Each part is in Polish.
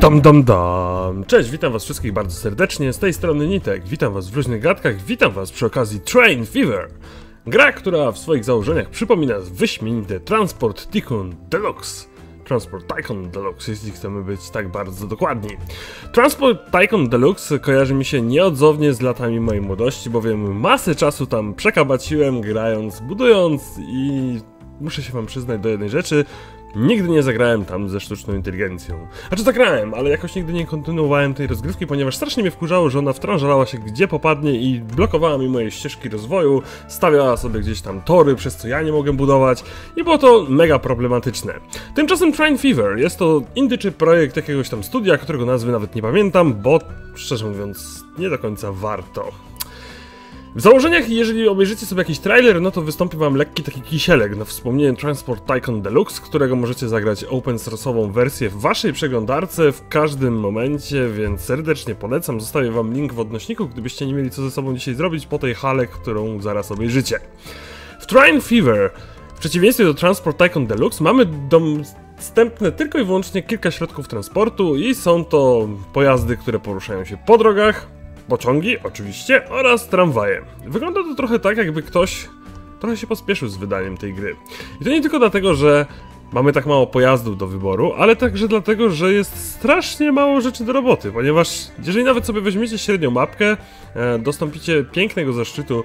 Dam dam dam! Cześć, witam was wszystkich bardzo serdecznie, z tej strony Nitek, witam was w różnych gadkach, witam was przy okazji Train Fever! Gra, która w swoich założeniach przypomina wyśmienite Transport Tycoon Deluxe. Transport Tycoon Deluxe, jeśli chcemy być tak bardzo dokładni. Transport Tycoon Deluxe kojarzy mi się nieodzownie z latami mojej młodości, bowiem masę czasu tam przekabaciłem, grając, budując i muszę się wam przyznać do jednej rzeczy. Nigdy nie zagrałem tam ze sztuczną inteligencją. Znaczy zagrałem, ale jakoś nigdy nie kontynuowałem tej rozgrywki, ponieważ strasznie mnie wkurzało, że ona wtrążalała się gdzie popadnie i blokowała mi moje ścieżki rozwoju, stawiała sobie gdzieś tam tory, przez co ja nie mogę budować i było to mega problematyczne. Tymczasem Train Fever jest to indyczy projekt jakiegoś tam studia, którego nazwy nawet nie pamiętam, bo szczerze mówiąc nie do końca warto. W założeniach, jeżeli obejrzycie sobie jakiś trailer, no to wystąpi wam lekki taki kisielek na wspomnienie Transport Tycoon Deluxe, którego możecie zagrać open source'ową wersję w waszej przeglądarce w każdym momencie, więc serdecznie polecam. Zostawię wam link w odnośniku, gdybyście nie mieli co ze sobą dzisiaj zrobić po tej hale, którą zaraz obejrzycie. W Train Fever, w przeciwieństwie do Transport Tycoon Deluxe, mamy dostępne tylko i wyłącznie kilka środków transportu i są to pojazdy, które poruszają się po drogach, pociągi, oczywiście, oraz tramwaje. Wygląda to trochę tak, jakby ktoś trochę się pospieszył z wydaniem tej gry. I to nie tylko dlatego, że mamy tak mało pojazdów do wyboru, ale także dlatego, że jest strasznie mało rzeczy do roboty, ponieważ jeżeli nawet sobie weźmiecie średnią mapkę, dostąpicie pięknego zaszczytu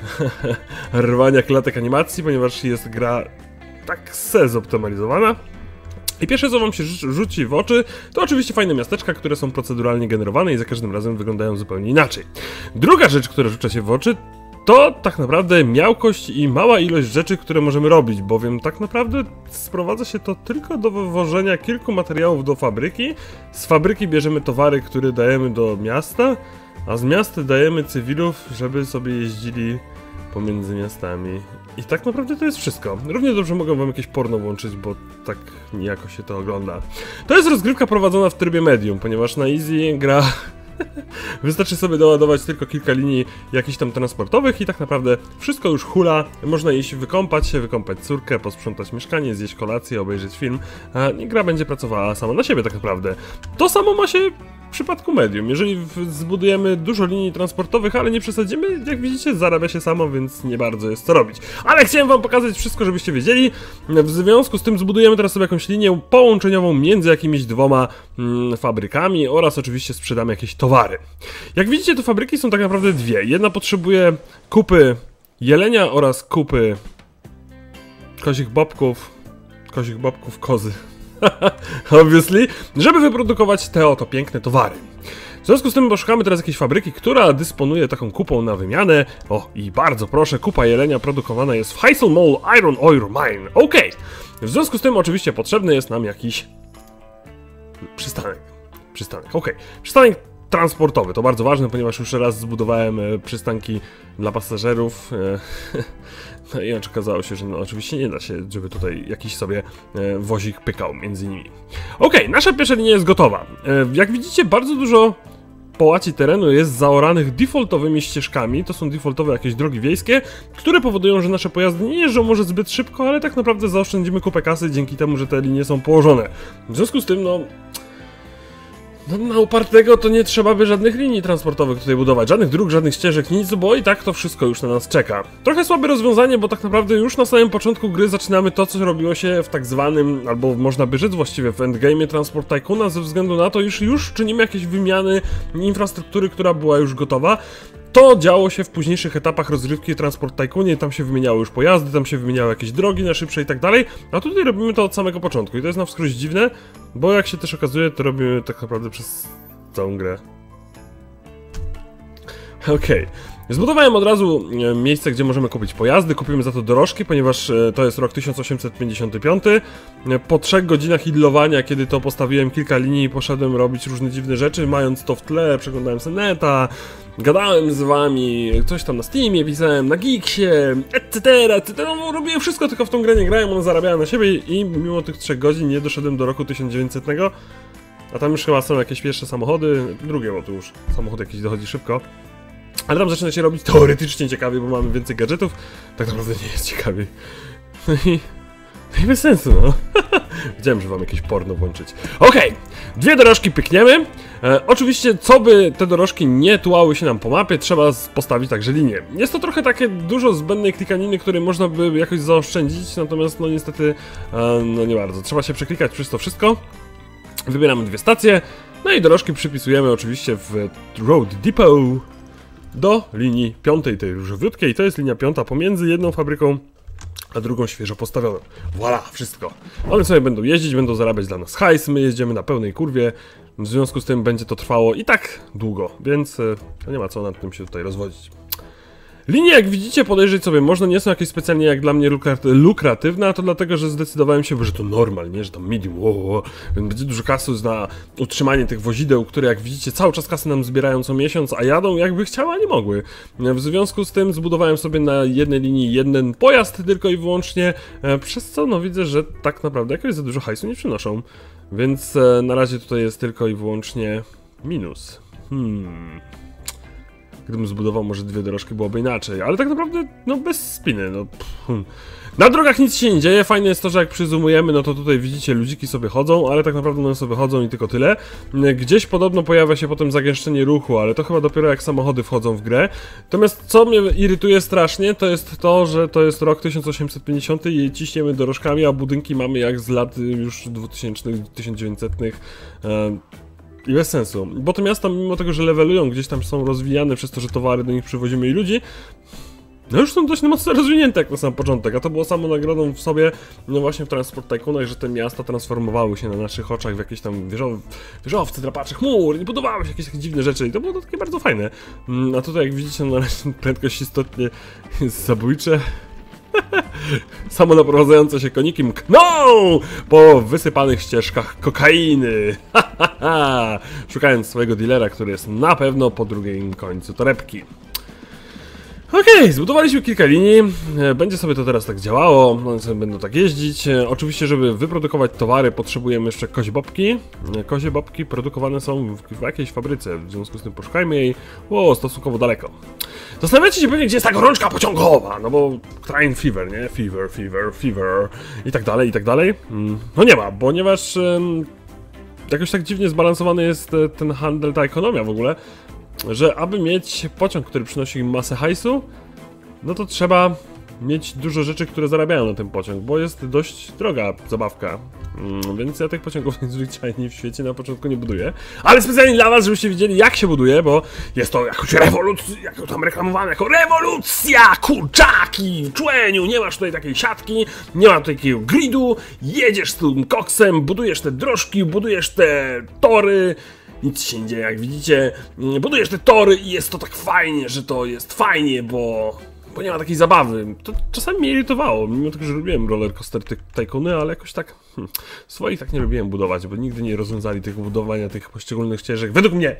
rwania klatek animacji, ponieważ jest gra tak zoptymalizowana. I pierwsze, co wam się rzuci w oczy, to oczywiście fajne miasteczka, które są proceduralnie generowane i za każdym razem wyglądają zupełnie inaczej. Druga rzecz, która rzuca się w oczy, to tak naprawdę miałkość i mała ilość rzeczy, które możemy robić, bowiem tak naprawdę sprowadza się to tylko do wywożenia kilku materiałów do fabryki. Z fabryki bierzemy towary, które dajemy do miasta, a z miasta dajemy cywilów, żeby sobie jeździli pomiędzy miastami. I tak naprawdę to jest wszystko. Równie dobrze mogę wam jakieś porno włączyć, bo tak niejako się to ogląda. To jest rozgrywka prowadzona w trybie medium, ponieważ na easy gra wystarczy sobie doładować tylko kilka linii jakichś tam transportowych i tak naprawdę wszystko już hula. Można iść wykąpać się, wykąpać córkę, posprzątać mieszkanie, zjeść kolację, obejrzeć film, i gra będzie pracowała sama na siebie tak naprawdę. To samo ma się w przypadku medium. Jeżeli zbudujemy dużo linii transportowych, ale nie przesadzimy, jak widzicie, zarabia się samo, więc nie bardzo jest co robić. Ale chciałem wam pokazać wszystko, żebyście wiedzieli. W związku z tym zbudujemy teraz sobie jakąś linię połączeniową między jakimiś dwoma fabrykami oraz oczywiście sprzedamy jakieś towary. Jak widzicie, to fabryki są tak naprawdę dwie. Jedna potrzebuje kupy jelenia oraz kupy kozich bobków, kozy. Obviously, żeby wyprodukować te oto piękne towary. W związku z tym poszukamy teraz jakiejś fabryki, która dysponuje taką kupą na wymianę. O, i bardzo proszę, kupa jelenia produkowana jest w Heysel Mall Iron Ore Mine. Okej. W związku z tym oczywiście potrzebny jest nam jakiś przystanek. Okej. Przystanek transportowy, to bardzo ważne, ponieważ już raz zbudowałem przystanki dla pasażerów. No i okazało się, że no, oczywiście nie da się, żeby tutaj jakiś sobie wozik pykał między nimi. Okej, nasza pierwsza linia jest gotowa. Jak widzicie, bardzo dużo połaci terenu jest zaoranych defaultowymi ścieżkami. To są defaultowe jakieś drogi wiejskie, które powodują, że nasze pojazdy nie jeżdżą może zbyt szybko, ale tak naprawdę zaoszczędzimy kupę kasy dzięki temu, że te linie są położone. W związku z tym, no na upartego to nie trzeba by żadnych linii transportowych tutaj budować, żadnych dróg, żadnych ścieżek, nic, bo i tak to wszystko już na nas czeka. Trochę słabe rozwiązanie, bo tak naprawdę już na samym początku gry zaczynamy to, co robiło się w tak zwanym, albo można by rzec właściwie w endgame'ie Transport Tycoona, ze względu na to, iż już czynimy jakieś wymiany infrastruktury, która była już gotowa. To działo się w późniejszych etapach rozgrywki Transport Tycoonie, tam się wymieniały już pojazdy, tam się wymieniały jakieś drogi na szybsze i tak dalej, a tutaj robimy to od samego początku i to jest na wskroś dziwne, bo jak się też okazuje, to robimy tak naprawdę przez całą grę. Okej. Zbudowałem od razu miejsce, gdzie możemy kupić pojazdy, kupimy za to dorożki, ponieważ to jest rok 1855. Po 3 godzinach idlowania, kiedy to postawiłem kilka linii, poszedłem robić różne dziwne rzeczy, mając to w tle, przeglądałem sobie neta, gadałem z wami, coś tam na Steamie pisałem, na Geeksie, etc. No, robiłem wszystko, tylko w tą grę nie grałem, one zarabiały na siebie i mimo tych 3 godzin nie doszedłem do roku 1900. A tam już chyba są jakieś pierwsze samochody, drugie, bo tu już samochód jakiś dochodzi szybko. Ale tam zaczyna się robić teoretycznie ciekawie, bo mamy więcej gadżetów. Tak naprawdę nie jest ciekawie. No i bez sensu, no. Wiedziałem, że wam jakieś porno włączyć. Okej, dwie dorożki pykniemy. Oczywiście, co by te dorożki nie tułały się nam po mapie, trzeba postawić także linię. Jest to trochę takie dużo zbędnej klikaniny, której można by jakoś zaoszczędzić, natomiast no niestety, no nie bardzo. Trzeba się przeklikać przez to wszystko. Wybieramy dwie stacje, no i dorożki przypisujemy oczywiście w Road Depot do linii piątej, tej różowiutkiej. To jest linia piąta pomiędzy jedną fabryką a drugą świeżo postawioną. Voilà, wszystko. One sobie będą jeździć, będą zarabiać dla nas hajs, my jeździmy na pełnej kurwie. W związku z tym będzie to trwało i tak długo, więc nie ma co nad tym się tutaj rozwodzić. Linie, jak widzicie, podejrzeć sobie można, nie są jakieś specjalnie jak dla mnie lukratywne, a to dlatego, że zdecydowałem się, że to normal, nie, że tam medium, więc będzie dużo kasy na utrzymanie tych wozideł, które jak widzicie cały czas kasy nam zbierają co miesiąc, a jadą jakby chciały, a nie mogły. W związku z tym zbudowałem sobie na jednej linii jeden pojazd tylko i wyłącznie, przez co no widzę, że tak naprawdę jakoś za dużo hajsu nie przynoszą. Więc na razie tutaj jest tylko i wyłącznie minus. Gdybym zbudował może dwie dorożki, byłoby inaczej, ale tak naprawdę, no bez spiny, no. Na drogach nic się nie dzieje, fajne jest to, że jak przyzoomujemy, no to tutaj widzicie, ludziki sobie chodzą, ale tak naprawdę one sobie chodzą i tylko tyle. Gdzieś podobno pojawia się potem zagęszczenie ruchu, ale to chyba dopiero jak samochody wchodzą w grę. Natomiast co mnie irytuje strasznie, to jest to, że to jest rok 1850 i ciśniemy dorożkami, a budynki mamy jak z lat już 2000, 1900. I bez sensu, bo te miasta, mimo tego, że levelują, gdzieś tam są rozwijane przez to, że towary do nich przywozimy i ludzi, no już są dość mocno rozwinięte jak na sam początek, a to było samo nagrodą w sobie, no właśnie w Transport Tycoonach, że te miasta transformowały się na naszych oczach w jakieś tam wieżowce, drapacze chmur i budowały się jakieś takie dziwne rzeczy i to było to takie bardzo fajne. A tutaj jak widzicie, no prędkość istotnie jest zabójcze. Samo naprowadzające się koniki mkną po wysypanych ścieżkach kokainy. Szukając swojego dealera, który jest na pewno po drugim końcu torebki. Okej, zbudowaliśmy kilka linii, będzie sobie to teraz tak działało, one sobie będą tak jeździć. Oczywiście, żeby wyprodukować towary, potrzebujemy jeszcze kozie bobki. Kozie bobki produkowane są w jakiejś fabryce, w związku z tym poszukajmy jej stosunkowo daleko. Zastanawiacie się pewnie, gdzie jest ta gorączka pociągowa, no bo Train Fever, nie? Fever i tak dalej, i tak dalej. No nie ma, ponieważ jakoś tak dziwnie zbalansowany jest ten handel, ta ekonomia w ogóle, że aby mieć pociąg, który przynosi masę hajsu, no to trzeba mieć dużo rzeczy, które zarabiają na ten pociąg, bo jest dość droga zabawka. Więc ja tych pociągów zwyczajnie w świecie na początku nie buduję. Ale specjalnie dla was, żebyście wiedzieli, jak się buduje, bo jest to jakoś rewolucja, jak to tam reklamowane, jako rewolucja, kurczaki, człeniu, nie masz tutaj takiej siatki, nie ma tutaj takiego gridu, jedziesz z tym koksem, budujesz te drożki, budujesz te tory. Nic się nie dzieje, jak widzicie, budujesz te tory i jest to tak fajnie, że to jest fajnie, bo nie ma takiej zabawy. To czasami mnie irytowało, mimo tego, że lubiłem rollercoaster tycoony, ale jakoś tak swoich tak nie lubiłem budować, bo nigdy nie rozwiązali tego budowania tych poszczególnych ścieżek, według mnie.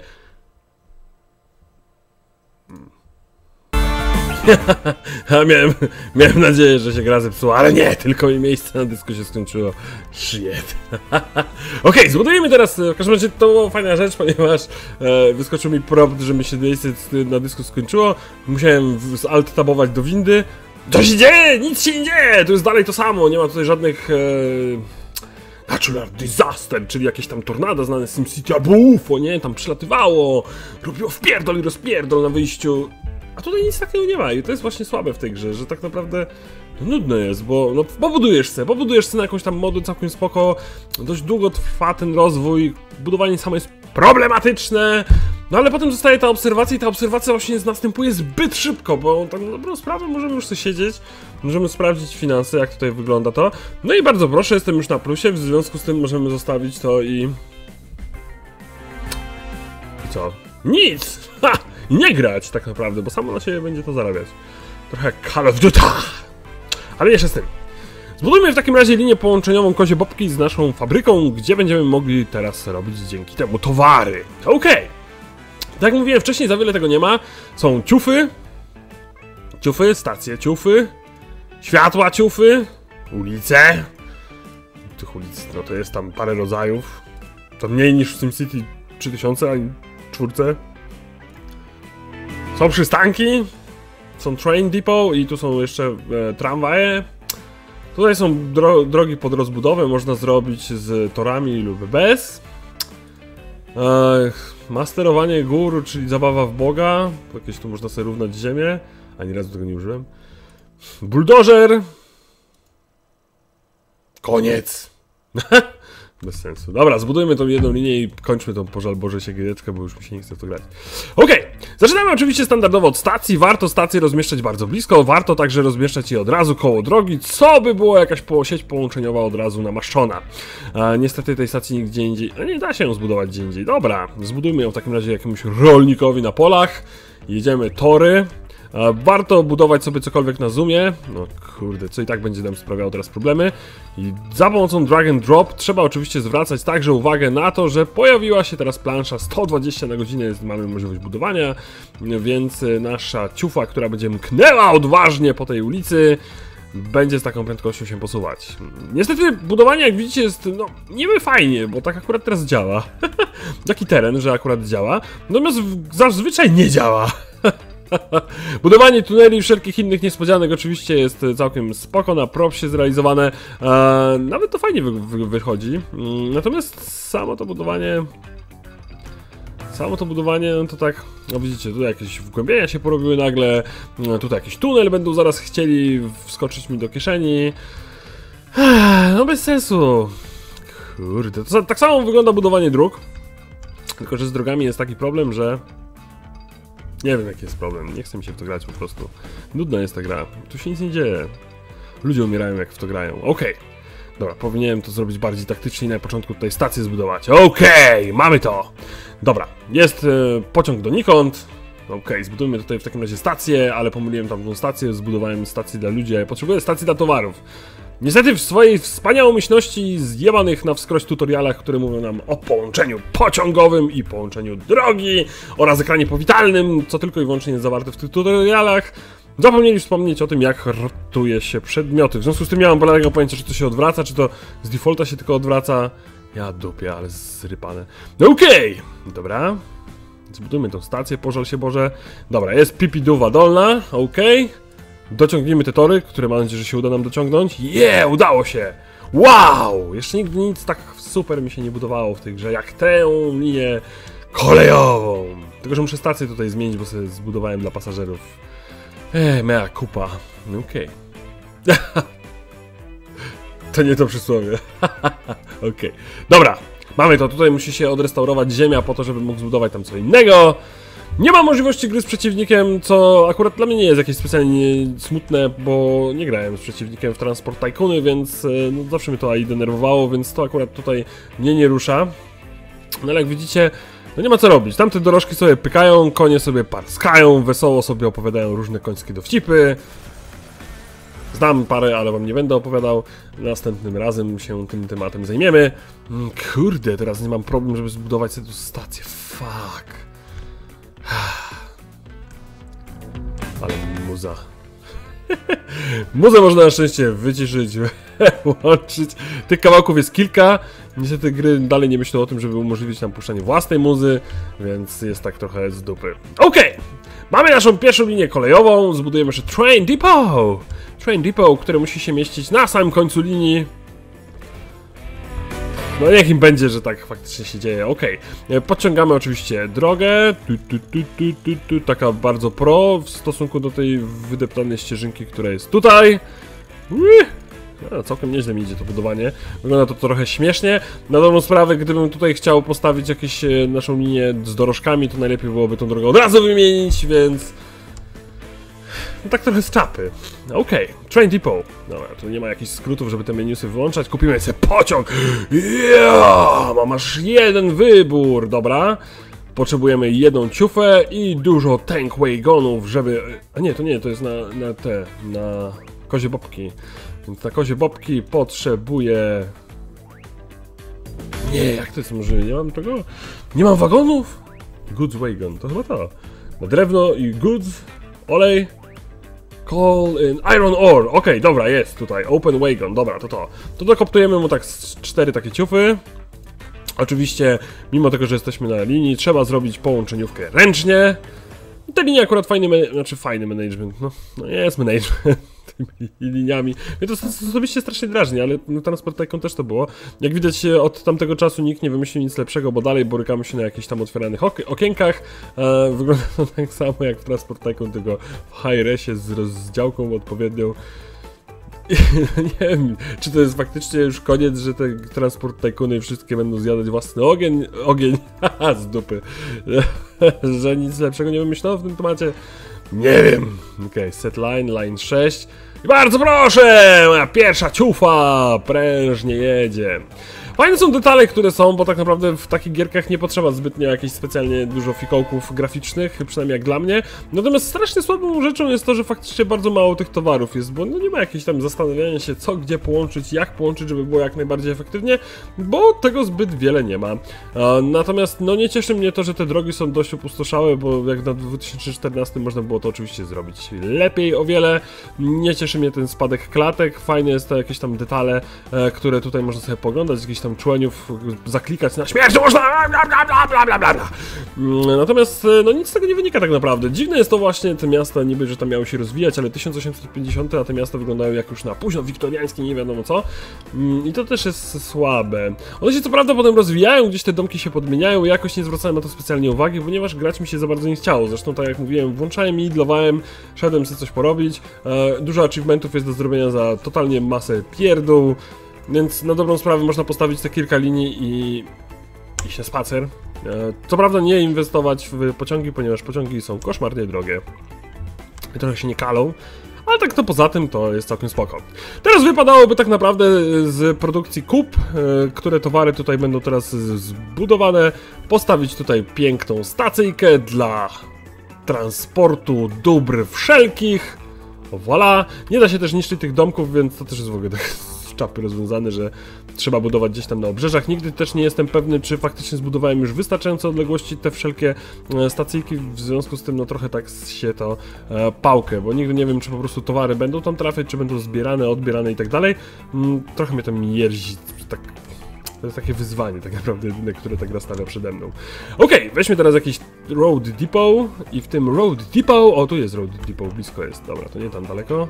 Miałem nadzieję, że się gra zepsuła, ale nie, tylko mi miejsce na dysku się skończyło. Shit. Okej, zbudujemy teraz, w każdym razie to była fajna rzecz, ponieważ wyskoczył mi prompt, że mi się miejsce na dysku skończyło. Musiałem alt-tabować do windy. Co się dzieje? Nic się nie dzieje! To jest dalej to samo, nie ma tutaj żadnych natural disaster, czyli jakieś tam tornado znane z SimCity albo UFO, nie? Tam przylatywało, robiło wpierdol i rozpierdol na wyjściu. A tutaj nic takiego nie ma i to jest właśnie słabe w tej grze, że tak naprawdę no, nudne jest, bo no, pobudujesz sobie na jakąś tam modę całkiem spoko, dość długo trwa ten rozwój, budowanie samo jest problematyczne, no ale potem zostaje ta obserwacja i ta obserwacja właśnie następuje zbyt szybko, bo tak na dobrą sprawę możemy już sobie siedzieć, możemy sprawdzić finanse, jak tutaj wygląda to, no i bardzo proszę, jestem już na plusie, w związku z tym możemy zostawić to i co? Nic! Ha! I nie grać tak naprawdę, bo samo na siebie będzie to zarabiać. Trochę jak Call of Duty. Ale jeszcze z tym. Zbudujmy w takim razie linię połączeniową kozie bobki z naszą fabryką, gdzie będziemy mogli teraz robić dzięki temu towary. Okej. Tak jak mówiłem wcześniej, za wiele tego nie ma. Są ciufy, stacje ciufy, światła ciufy, ulice. Tych ulic, no to jest tam parę rodzajów. To mniej niż w SimCity 3000, ani 4. Są przystanki, są train depot i tu są jeszcze tramwaje. Tutaj są drogi pod rozbudowę, można zrobić z torami lub bez. Masterowanie gór, czyli zabawa w Boga. Jakieś tu można sobie równać ziemię. Ani razu tego nie użyłem. Buldożer. Koniec. Bez sensu. Dobra, zbudujmy tą jedną linię i kończmy tą pożal Boże się giereczkę, bo już mi się nie chce w to grać. Okej, zaczynamy oczywiście standardowo od stacji. Warto stacje rozmieszczać bardzo blisko, warto także rozmieszczać je od razu koło drogi, co by było jakaś sieć połączeniowa od razu namaszczona. Niestety tej stacji nigdzie indziej, nie da się ją zbudować gdzie indziej. Dobra, zbudujmy ją w takim razie jakiemuś rolnikowi na polach. Jedziemy tory. Warto budować sobie cokolwiek na zoomie. No kurde, co i tak będzie nam sprawiało teraz problemy. I za pomocą drag and drop trzeba oczywiście zwracać także uwagę na to, że pojawiła się teraz plansza 120 na godzinę, mamy możliwość budowania, więc nasza ciufa, która będzie mknęła odważnie po tej ulicy, będzie z taką prędkością się posuwać. Niestety budowanie, jak widzicie, jest no niby fajnie, bo tak akurat teraz działa. Taki teren, że akurat działa, natomiast zazwyczaj nie działa. Budowanie tuneli i wszelkich innych niespodzianek oczywiście jest całkiem spoko, na propsie zrealizowane. Nawet to fajnie wychodzi. Natomiast samo to budowanie, no to tak, no widzicie, tutaj jakieś wgłębienia się porobiły nagle. Tutaj jakiś tunel będą zaraz chcieli wskoczyć mi do kieszeni. No bez sensu. Kurde, to tak samo wygląda budowanie dróg. Tylko że z drogami jest taki problem, że nie wiem jaki jest problem, nie chcę mi się w to grać po prostu. Nudna jest ta gra, tu się nic nie dzieje. Ludzie umierają jak w to grają, okej. Dobra, powinienem to zrobić bardziej taktycznie i na początku tutaj stację zbudować. Okej, mamy to! Dobra, jest pociąg donikąd. Okej, zbudujmy tutaj w takim razie stację, ale pomyliłem tamtą stację, zbudowałem stację dla ludzi, a ja potrzebuję stacji dla towarów. Niestety w swojej wspaniałomyślności zjebanych na wskroś tutorialach, które mówią nam o połączeniu pociągowym i połączeniu drogi oraz ekranie powitalnym, co tylko i wyłącznie jest zawarte w tych tutorialach, zapomnieli wspomnieć o tym, jak ratuje się przedmioty. W związku z tym miałem bladego pojęcia, czy to się odwraca, czy to z defaulta się tylko odwraca. Ja dupię, ale zrypane. Okej, dobra. Zbudujmy tą stację, pożal się Boże. Dobra, jest pipiduwa dolna, okej. Dociągnijmy te tory, które mam nadzieję, że się uda nam dociągnąć. Udało się! Wow! Jeszcze nigdy nic tak super mi się nie budowało w tej grze, jak tę linię kolejową. Tylko że muszę stację tutaj zmienić, bo sobie zbudowałem dla pasażerów. Mea kupa. Okej. To nie to przysłowie. Okej. Dobra, mamy to. Tutaj musi się odrestaurować ziemia po to, żeby mógł zbudować tam co innego. Nie ma możliwości gry z przeciwnikiem, co akurat dla mnie nie jest jakieś specjalnie smutne, bo nie grałem z przeciwnikiem w Transport Tycoony, więc no, zawsze mnie to AI denerwowało, więc to akurat tutaj mnie nie rusza. No ale jak widzicie, no nie ma co robić. Tamte dorożki sobie pykają, konie sobie parskają, wesoło sobie opowiadają różne końskie dowcipy. Znam parę, ale wam nie będę opowiadał. Następnym razem się tym tematem zajmiemy. Kurde, teraz nie mam problemu, żeby zbudować sobie tu stację. Fuck. Ale muza. Muzę można na szczęście wyciszyć, łączyć. Tych kawałków jest kilka. Niestety gry dalej nie myślą o tym, żeby umożliwić nam puszczanie własnej muzy, więc jest tak trochę z dupy. Okej, mamy naszą pierwszą linię kolejową. Zbudujemy jeszcze Train Depot. Train Depot, które musi się mieścić na samym końcu linii. No niech im będzie, że tak faktycznie się dzieje. Okej. Podciągamy oczywiście drogę. Taka bardzo pro w stosunku do tej wydeptanej ścieżynki, która jest tutaj. Całkiem nieźle mi idzie to budowanie. Wygląda to trochę śmiesznie. Na dobrą sprawę, gdybym tutaj chciał postawić jakąś naszą linię z dorożkami, to najlepiej byłoby tą drogę od razu wymienić, więc... No tak trochę z czapy. Okej, Train Depot. Dobra, tu nie ma jakichś skrótów, żeby te menusy wyłączać. Kupimy sobie pociąg. Mam aż jeden wybór. Dobra. Potrzebujemy jedną ciufę i dużo tank wagonów, żeby... A nie, to jest na kozie bobki. Więc na kozie bobki potrzebuję... Nie, jak to jest możliwe? Nie mam tego? Nie mam wagonów? Goods wagon, to chyba to. Na drewno i goods, olej, coal in iron ore. Okej, dobra, jest tutaj. Open wagon, dobra, to. To dokoptujemy mu tak z 4 takie ciufy. Oczywiście, mimo tego, że jesteśmy na linii, trzeba zrobić połączeniówkę ręcznie. Te linie akurat fajny management, no jest management tymi liniami. Mnie to osobiście strasznie drażni, ale no, Transport Tycoon też to było. Jak widać od tamtego czasu nikt nie wymyślił nic lepszego, bo dalej borykamy się na jakichś tam otwieranych okienkach. Wygląda to tak samo jak w Transport Tycoon, tylko w high-resie z rozdziałką odpowiednią. Nie wiem, czy to jest faktycznie już koniec, że te Transport Tycoony wszystkie będą zjadać własny ogień, haha, z dupy, że nic lepszego nie wymyślono w tym temacie. Nie wiem. Okej, set line 6. I bardzo proszę, moja pierwsza ciufa prężnie jedzie. Fajne są detale, które są, bo tak naprawdę w takich gierkach nie potrzeba zbytnio jakichś specjalnie dużo fikołków graficznych, przynajmniej jak dla mnie. Natomiast strasznie słabą rzeczą jest to, że faktycznie bardzo mało tych towarów jest, bo no nie ma jakiegoś tam zastanawiania się, co gdzie połączyć, jak połączyć, żeby było jak najbardziej efektywnie, bo tego zbyt wiele nie ma. Natomiast no nie cieszy mnie to, że te drogi są dość opustoszałe, bo jak na 2014 można było to oczywiście zrobić lepiej o wiele. Nie cieszy mnie ten spadek klatek, fajne jest to jakieś tam detale, które tutaj można sobie poglądać, jakieś tam członiów zaklikać na śmierć, można bla bla bla. Natomiast no nic z tego nie wynika tak naprawdę. Dziwne jest to właśnie, te miasta niby, że tam miały się rozwijać, ale 1850, a te miasta wyglądają jak już na późno wiktoriańskie, nie wiadomo co. I to też jest słabe. One się co prawda potem rozwijają, gdzieś te domki się podmieniają, jakoś nie zwracałem na to specjalnie uwagi, ponieważ grać mi się za bardzo nie chciało. Zresztą tak jak mówiłem, włączałem i idlowałem, szedłem sobie coś porobić. Dużo achievementów jest do zrobienia za totalnie masę pierdół. Więc na dobrą sprawę można postawić te kilka linii i iść na spacer. Co prawda nie inwestować w pociągi, ponieważ pociągi są koszmarnie drogie. I trochę się nie kalą. Ale tak to poza tym to jest całkiem spoko. Teraz wypadałoby tak naprawdę z produkcji kup, które towary tutaj będą teraz zbudowane, postawić tutaj piękną stacyjkę dla transportu dóbr wszelkich. O voilà. Nie da się też niszczyć tych domków, więc to też jest w ogóle tak czapy rozwiązane, że trzeba budować gdzieś tam na obrzeżach. Nigdy też nie jestem pewny, czy faktycznie zbudowałem już wystarczająco odległości te wszelkie stacyjki, w związku z tym no trochę tak się to pałkę, bo nigdy nie wiem, czy po prostu towary będą tam trafiać, czy będą zbierane, odbierane i tak dalej. Trochę mnie to mierzi, tak. To jest takie wyzwanie tak naprawdę jedyne, które ta gra stawia przede mną. Okej, weźmy teraz jakiś Road Depot i w tym Road Depot, o tu jest Road Depot, blisko jest, dobra, to nie tam daleko.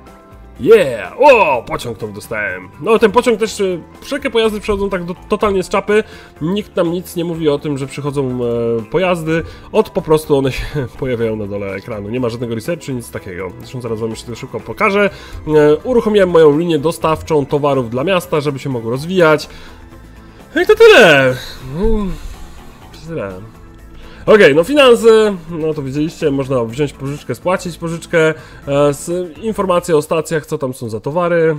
Yeah! O, pociąg tam dostałem. No, ten pociąg też, wszelkie pojazdy przychodzą tak totalnie z czapy. Nikt nam nic nie mówi o tym, że przychodzą pojazdy. Po prostu one się pojawiają na dole ekranu. Nie ma żadnego researchu, nic takiego. Zresztą zaraz wam jeszcze to szybko pokażę. Uruchomiłem moją linię dostawczą towarów dla miasta, żeby się mogło rozwijać. No i to tyle. Tyle. Okej, no finanse, no to widzieliście, można wziąć pożyczkę, spłacić pożyczkę, informacje o stacjach, co tam są za towary,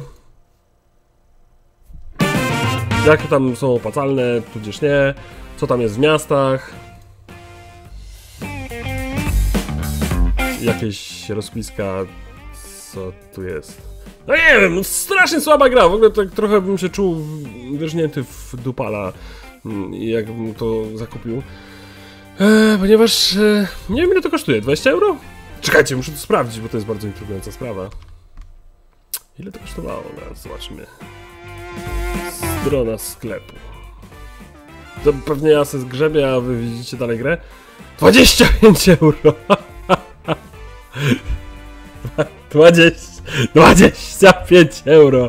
jakie tam są opłacalne, tudzież nie, co tam jest w miastach, jakieś rozpiska, co tu jest. No nie wiem, no strasznie słaba gra, w ogóle tak trochę bym się czuł wyrżnięty w dupala, jakbym to zakupił. Ponieważ nie wiem, ile to kosztuje, 20 euro? Czekajcie, muszę to sprawdzić, bo to jest bardzo intrygująca sprawa. Ile to kosztowało? Teraz zobaczymy. Strona sklepu. To pewnie ja se zgrzebię, a wy widzicie dalej grę. 25 euro! 25 euro!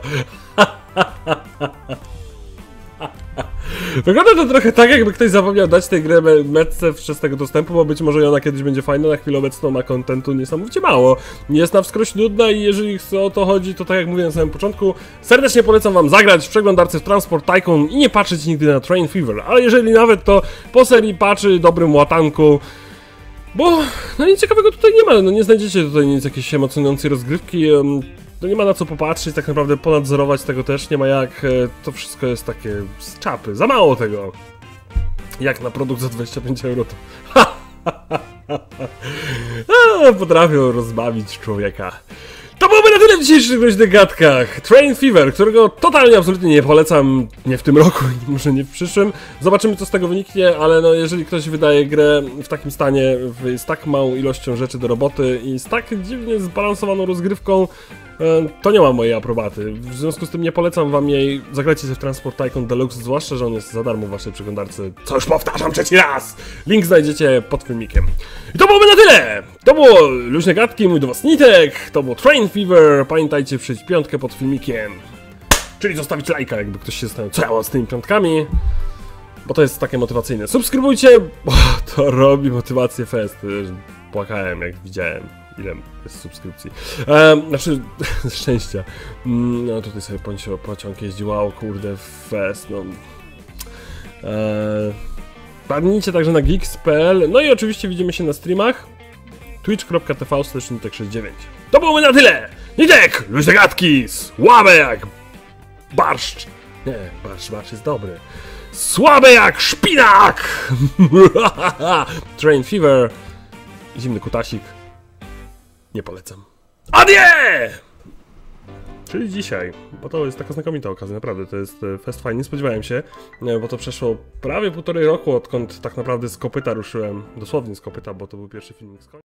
Wygląda to trochę tak, jakby ktoś zapomniał dać tej grę metce wczesnego dostępu, bo być może ona kiedyś będzie fajna, na chwilę obecną ma kontentu niesamowicie mało. Jest na wskroś nudna i jeżeli o to chodzi, to tak jak mówiłem na samym początku, serdecznie polecam wam zagrać w przeglądarce w Transport Tycoon i nie patrzeć nigdy na Train Fever, ale jeżeli nawet, to po serii patrzy, dobrym łatanku, bo no nic ciekawego tutaj nie ma, no nie znajdziecie tutaj nic jakiejś emocjonującej rozgrywki. No nie ma na co popatrzeć, tak naprawdę ponadzorować tego też nie ma jak, to wszystko jest takie z czapy, za mało tego. Jak na produkt za 25 euro to potrafią rozbawić człowieka. To byłoby na tyle w dzisiejszych groźnych gadkach. Train Fever, którego totalnie, absolutnie nie polecam, nie w tym roku, może nie w przyszłym. Zobaczymy, co z tego wyniknie, ale no jeżeli ktoś wydaje grę w takim stanie, z tak małą ilością rzeczy do roboty i z tak dziwnie zbalansowaną rozgrywką, to nie ma mojej aprobaty. W związku z tym nie polecam wam jej. Zagrajcie sobie w Transport Tycoon Deluxe, zwłaszcza, że on jest za darmo w waszej przeglądarce. Co już powtarzam trzeci raz! Link znajdziecie pod filmikiem. I to byłoby na tyle! To było Luźne Gadki, mój do was Nitek, to było Train Fever. Pamiętajcie przyjść piątkę pod filmikiem. Czyli zostawić lajka, jakby ktoś się zastanawiał, co ja mam z tymi piątkami. Bo to jest takie motywacyjne. Subskrybujcie, bo to robi motywację fest. Płakałem, jak widziałem, ile jest subskrypcji. Znaczy, szczęścia. No tutaj sobie pociąg jeździł, wow, kurde, fest, no. Padnijcie także na geeks.pl. No i oczywiście widzimy się na streamach. twitch.tv/nitek69. To byłoby na tyle! Nitek! Luźne gadki! Słabe jak barszcz! Nie, barszcz jest dobry. Słabe jak szpinak! Train Fever. Zimny kutasik. Nie polecam. Adie! Czyli dzisiaj, bo to jest taka znakomita okazja, naprawdę, to jest fest fajny, nie spodziewałem się, bo to przeszło prawie 1,5 roku, odkąd tak naprawdę z kopyta ruszyłem, dosłownie z kopyta, bo to był pierwszy filmik z końca.